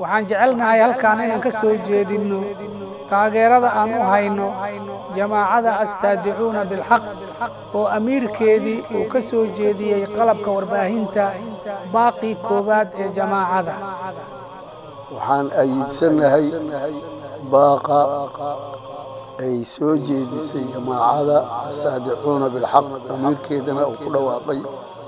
waxaan jecelnahay halkaan inaan ka soo jeedinno taageerada aan u hayno jamaacada as-saadicuuna bilxaq oo amiirkeedii uu ka soo jeediyey qalabka warbaahinta baaqii koowaad ee jamaacada. waxaan ayidsanahay baaqa ay soo jeedisay jamaacada as-saadicuuna bilxaq amiirkeedana uu ku dhawaaqay.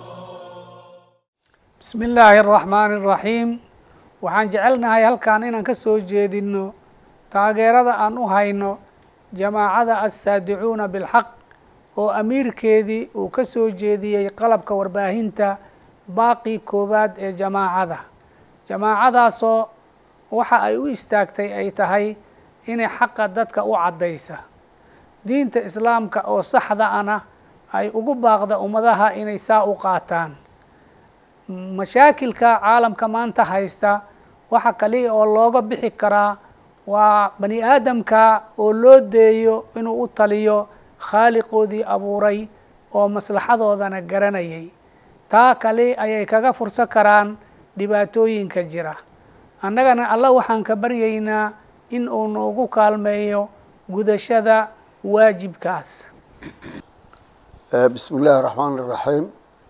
بسم الله الرحمن الرحيم waxaan jecelnahay halkaan inaan ka soo jeedinno taageerada aan u hayno jamaacada as-saadicuuna bilxaq oo amiirkeedii uu ka soo jeediyey qalabka warbaahinta baaqii koowaad ee jamaacada. jamaacadaasoo waxa ay u istaagtay ay tahay inay xaqa dadka u caddaysa, diinta islaamka oo saxda ana ay ugu baaqda ummadaha inay saa u qaataan. mashaakilka caalamka maanta haysta waxa kaliya oo looga bixi karaa waa bani aadamka oo loo deeyo inuu u taliyo khaaliqoodii abuuray oo maslaxadoodana garanayay. taa kale ayay kaga fursan karaan dhibaatooyinka jira. annagana alla waxaan ka baryaynaa in uu noogu kaalmeeyo gudashada waajibkaas. bismi illaahi raxmaani raxiim.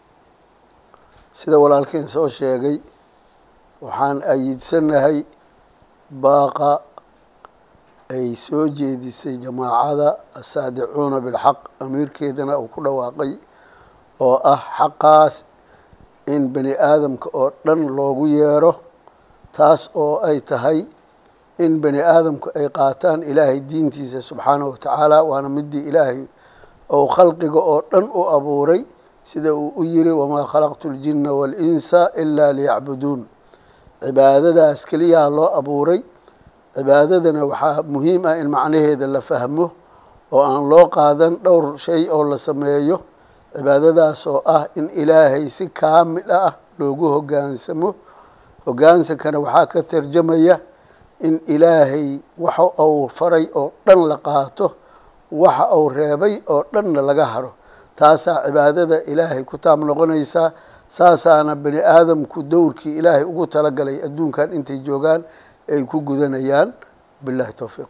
sida walaalkeen soo sheegay, waxaan ayidsanahay baaqa ay soo jeedisay jamaacada as-saadicuuna bilxaq amiirkeedana uu ku dhawaaqay, oo ah xaqaas in bani aadamka oo dhan loogu yeero, taas oo ay tahay in bani aadamku ay qaataan ilaahay diintiisa subxaanahu wa tacaala, waana midii ilaahay ou khalqiga oo dhan u abuuray, sida uu u yiri wamaa khalaqtu ljinna waalinsa ilaa liyacbuduun. cibaadadaas keliyaha loo abuuray. cibaadadana waxaa muhiim ah in macnaheeda la fahmo oo aan loo qaadan dhowr shay oo la sameeyo. cibaadadaas oo ah in ilaahay si kaamil ah loogu hoggaansamo. hoggaansankana waxaa ka tarjamaya in ilaahay waxa uu faray oo dhan la qaato, waxa uu reebay oo dhanna laga haro. taasaa cibaadada ilaahay ku taam noqonaysaa. saasaana bani aadamku dowrkii ilaahay ugu talagalay adduunkan intay joogaan ay ku gudanayaan. billahi towfiiq.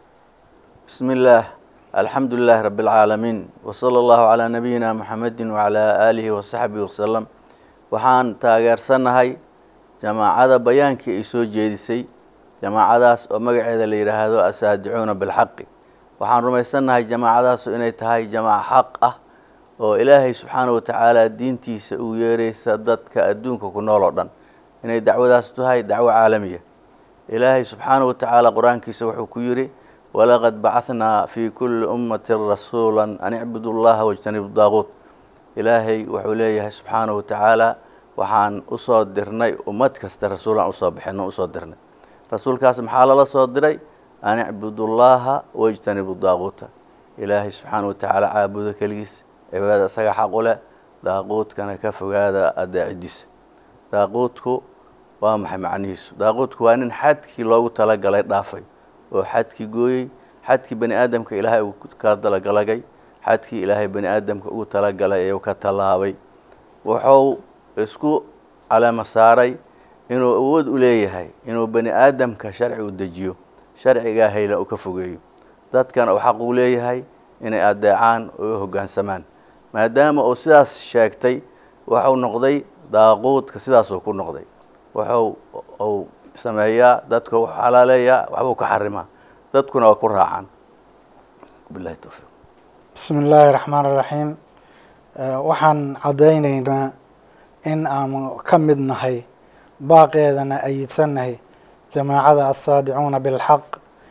بسم الله الحمد لله رب العالمين وصلى الله على نبينا محمد وعلى آله وصحبه وسلم. waxaan taageersanahay jamaacada bayaankii ay soo jeedisay, jamaacadaas oo magaceeda la yiraahdo as-saadicuuna bilxaqi. waxaan rumaysanahay jamaacadaas inay tahay jamaac xaq ah oo ilaahay subxaanahu wa tacaala diintiisa uu yeeraysa dadka adduunka ku nool oo dhan, inay dacwadaas tahay dacwo caalamiya. ilaahay subxaanahu wa tacaala qur-aankiisa wuxuu ku yiri walaqad bacahnaa fii kulli ummatin rasuulan an icbudu llaha wajtanibu daaquut. ilaahay wuxuu leeyahay subxaanahu wa tacaala waxaan usoo dirnay ummad kasta rasuulaan usoo bixino usoo dirnay. rasuulkaas maxaa lala soo diray? an icbudu llaha wajtanibu daaquuta. ilaahay subxaanahu wa tacaala caabudo keligiis, cibaadada isaga xaq u leh, daaquudkana ka fogaada adaacidiisa. daaquudku waa maxay macnihiisu? daaquudku waa nin xadkii loogu talagalay dhaafay oo xadkii gooyey, xadkii bani aadamka ilaahay uu ka talagalay, xadkii ilaahay bani aadamka ugu talagalay ayuu ka tallaabay. wuxuu isku caleema saaray inuu awood u leeyahay inuu bani aadamka sharci u dejiyo, sharcigaa hayla uu ka fogeeyo, dadkana uu xaq u leeyahay inay adeecaan oo u hoggaansamaan. maadaama uu sidaas sheegtay, wuxuu noqday daaquudka, sidaasuu ku noqday. wuxuu sameeyaa dadka wuxuu xalaaleeyaa, waxbuu ka xarimaa, dadkuna waa ku raacaan. billahi towfiiq. bismi illaahi raxmaani raxiim. waxaan caddaynaynaa in aanu ka mid nahay baaqeedana ayidsanahay jamaacada as-saadicuuna bilxaq.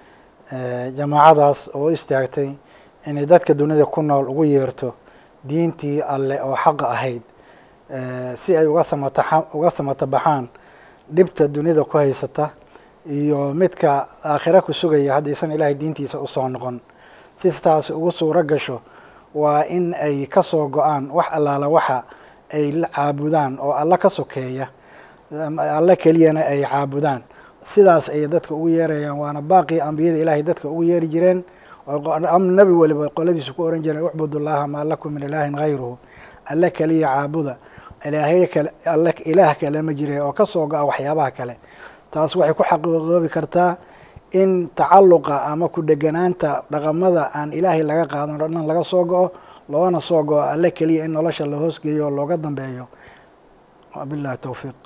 jamaacadaas oo istaagtay inay dadka dunida ku nool ugu yeerto diintii alle oo xaqa ahayd, si ay uga samatabaxaan dhibta dunida ku haysata iyo midka aakhira ku sugaya haddaysan ilaahay diintiisa usoo noqon. si taas ugu suuro gasho waa in ay ka soo go-aan wax allaala waxa ay la caabudaan oo alla ka sokeeya, alle keliyana ay caabudaan. sidaas ayay dadka ugu yeerayaan, waana baaqii ambiyada ilaahay dadka ugu yeeri jireen. nabi waliba qoladiisu ku oran jireen ucbudullaha maa lakum min ilaahin hayruhu, alle keliya caabuda, ilaah kale ma jire oo ka soo go-a waxyaabaha kale. taas waxay ku xaqiiqoobi kartaa in tacalluqa ama ku dheganaanta dhaqamada aan ilaahay laga qaadan oo dhan laga soo go-o loogana soo go-o alle keliya in nolosha la hoosgeeyo oo looga dambeeyo. wabillahi towfiiq.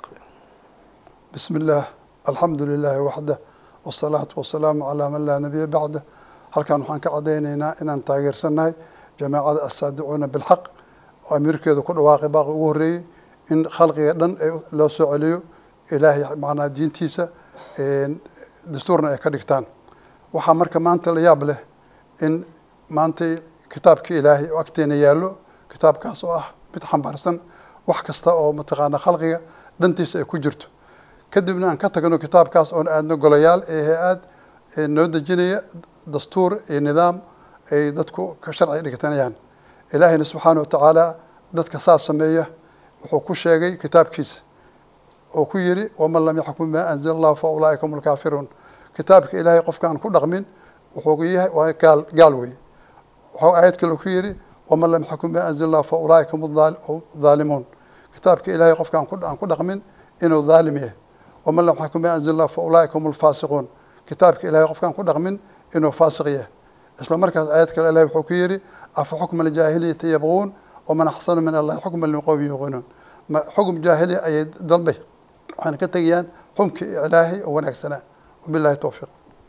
بسم الله الحمد لله وحده والصلاة والسلام على من لا نبي بعده. هل كان وحان كعدينينا إن تاجر سناي جماعة الصادعون بالحق وأمير كذا كل واقع باقي وهري إن خلقي دن لو سؤاليو إلهي معنا دين تيسا دستورنا كدكتان وحمر كمان تلياب له إن ما أنت كتابك إلهي وقتين يالو كتاب كاسوه متحمبرسن وحكستا أو متقانا خلقي دن تيسا كجرتو kadibna aan ka tagno kitaabkaas oon aadno golayaal ee hay-ad noo dejinaya dastuur iyo nidaam ay dadku ka sharci dhigtanayaan. ilaahayna subxaana wa tacaala dadka saas sameeya wuxuu ku sheegay kitaabkiisa oo ku yidhi waman lam yaxkum bimaa anzala allahu fa ulaaika hum alkaafiruun. kitaabka ilaahay qofkaan ku dhaqmin wuxuu yahay waa gaal weeye. wuxuu aayad kale ku yidhi waman lam yaxkum bimaa anzala allahu fa ulaaika hum dhaalimuun. kitaabka ilaahay qofkaan ku dhaqmin inuu dhaalim yahay. ومن لم يحكم بما أنزل الله فأولئك هم الفاسقون. كتابك إلهي قف كان كدق من إنه فاسقية. إسلام مركز آياتك الإلهي بحكيري أفحكم الجاهلية يبغون ومن أحسن من الله حكما لقوم يوقنون. حكم جاهلي أي ضلبه. وأنا كتجيان حكم إلهي ونكسنا وبالله التوفيق.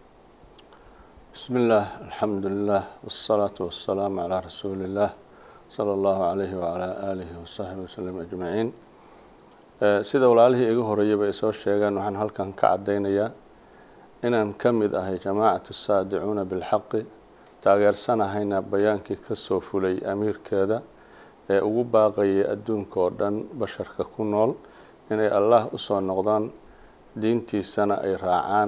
بسم الله الحمد لله والصلاة والسلام على رسول الله صلى الله عليه وعلى آله وصحبه وسلم أجمعين. sida walaalihii iga horeeyay ay soo sheegaan waxaan halkan ka cadeynayaa inaan ka mid ahay jamaacatu saadicuuna bilxaqi taageersanahayna bayaankii ka soo fulay amiirkeeda ee ugu baaqayay adduunka oo dhan basharka ku nool inay allah u soo noqdaan diintiisana ay raacaan.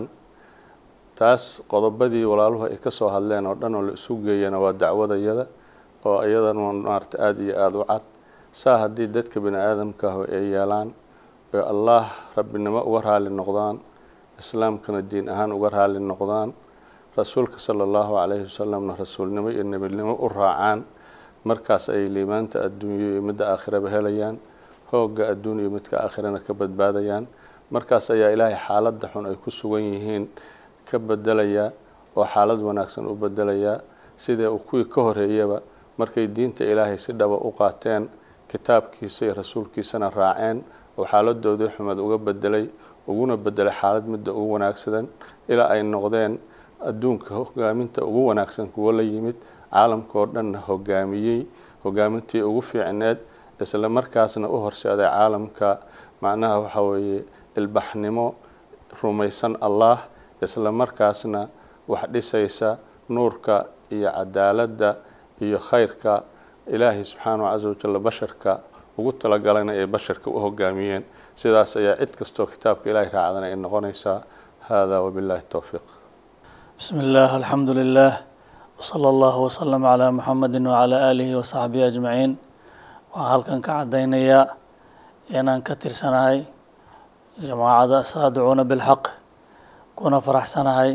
taas qodobadii walaaluhu ay ka soo hadleen oo dhan oo la isu geeyana waa dacwadayada oo iyadana maarta aad iyo aad u cad saa haddii dadka bini aadamka ah ay yeelaan الله ربنا ما ورها للنقضان إسلام كان الدين أهان ورها للنقضان رسولك صلى الله عليه وسلم رسول النبي لما ورعان مركز أي ليمان الدنيا مدى آخرة بهليان هو جاء الدنيا مدى آخرنا كبد باديان مركز أي إلهي حالات دحون أي كسوينهين كبد دليا وحالات وناكسن وبدليا سيدا وكوي كهر هيبا مركز الدين إلهي سيدا وأوقاتين كتاب كيسي رسول كيسنا راعين وحالدooda xumad uga bedelay uguna bedelay xaalad mid ugu wanaagsan ilaa ay noqdeen adduunka hogaaminta ugu wanaagsan kuwa la yimid caalamka oo dhan hogaamintii ugu fiicneed isla markaasna u horseeday caalamka macnaha waxa weeye ilbaxnimo rumaysan allah isla markaasna wax dhisaysa nuurka iyo cadaaladda iyo khayrka ilaahi subxaanahu wa ta'ala basharka ugu talagalana ee basharka u hogaamiyeen sidaas ayaa cid kasto kitaabka ilaahay raacdana ay noqonaysaa. hada wabillahi tawfiiq. بسم الله الحمد لله وصلى الله وسلم على محمد وعلى آله وصحبه أجمعين. وهالكن كعدينيا إنان كتير سنهاي جماعة الصادعون بالحق كنا فرح سنهاي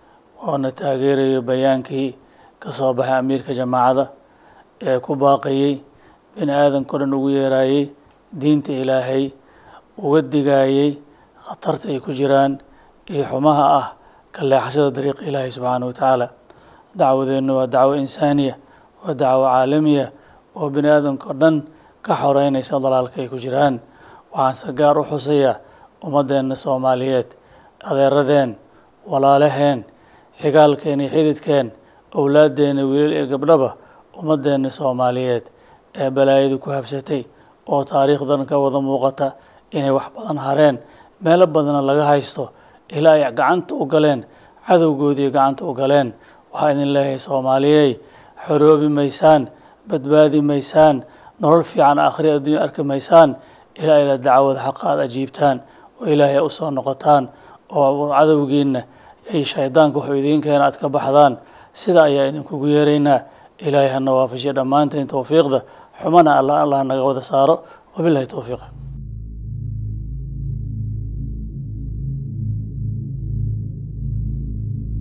ونتاجري بيانكي كصباح أمير كجماعة كباقي بين آذن كنا نغيراي دينت إلهي وودقاي خطرت أي كجيران أي حماها كلا حشد طريق إلهي سبحانه وتعالى. دعوة إنه دعوة إنسانية ودعوة عالمية وبين آذن كنا كحورين يصدر على كي كجيران وعن سجار وحصية ومدن الصوماليات أذردين ولا لهين حقال كين يحيد كين أولادين ويل قبلبه ومدن الصوماليات balaayadu ku habsatay oo taariikhdan ka wada muuqata inay wax badan hareen meelo badan laga haysto ilaa ay gacanta u galeen cadowgoodii gacanta u galeen. waxaa idin leeyahay Soomaaliyeey xoroobi maysaan badbaadi maysaan nolol fiican aakhiri adduunyo arki maysaan ilaa ila dacwada xaqaad ajiibtaan oo ilaahay u soo noqotaan oo cadowgiina ay shaydaanku wuxuu idin keenay aad ka baxdaan. sida ayaa idinkugu yeeraynaa. إلهي هالنوافج دمانتين توفيق ده حمنا الله نقود ساره وبالله توفيق.